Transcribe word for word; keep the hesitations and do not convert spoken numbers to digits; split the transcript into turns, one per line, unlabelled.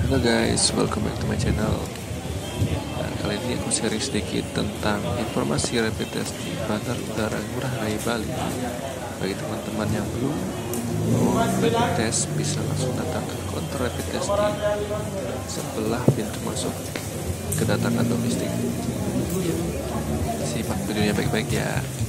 Halo guys, welcome back to my channel. Nah, kali ini aku sharing sedikit tentang informasi rapid test di Bandar Udara Ngurah Rai Bali. Bagi teman-teman yang belum mau rapid test, bisa langsung datang ke counter rapid test di sebelah pintu masuk kedatangan domestik. Simak videonya baik-baik ya.